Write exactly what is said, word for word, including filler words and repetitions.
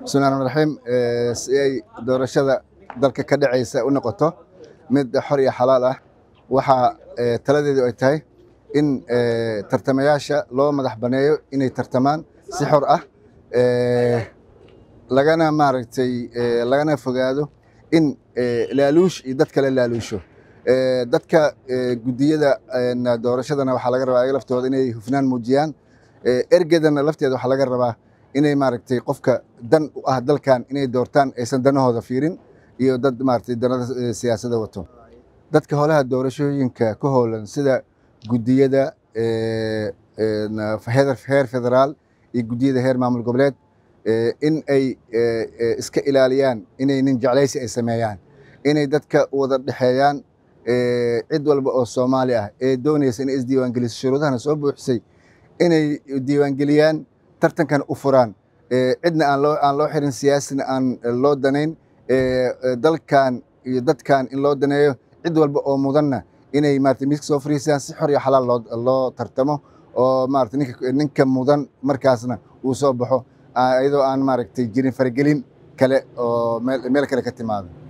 بسم الله الرحمن الرحيم si ay doorashada dalka ka dhacaysa u noqoto mid xor iyo xalaal ah waxa taladeedu ay tahay in tartamayaasha loo madax baneeyo inay tartamaan si xor ah lagana maaragtay lagana fogaado in laaluush iyo dad kale laaluusho dadka gudiyada doorashadana waxa laga rabaa ay laftooda inay hufnaan muujiyaan ergadana lafteeda waxa laga rabaa inay maaragtay qofka dan u ah dalkan inay doortaan aysan danahooda fiirin iyo dad maaragtay danada siyaasadda wato dadka holaha doorashooyinka ka hoolan sida gudiyada heer federaal iyo gudiyada heer maamul goboleed in ay iska ilaaliyaan inay nin jeclaysi ay sameeyaan inay dadka wada dhexeeyaan cid walba oo Soomaali ah ee doonaysa in isdiiwaangeliso shuruudahana soo buuxisay inay diiwaangeliyaan tartankan u furaan cidna aan loo aan loo xirin siyaasina aan loo danayn dalkan iyo dadkan in loo daneeyo cid walba oo mudanna inay maartay miiska soo fariisaan si xor iyo xalaal loo loo tartamo oo maartay ninka ninka mudan markaasna uu soo baxo ayadoo aan maaragtay jirin faragelin kale oo meel meel kale ka timaado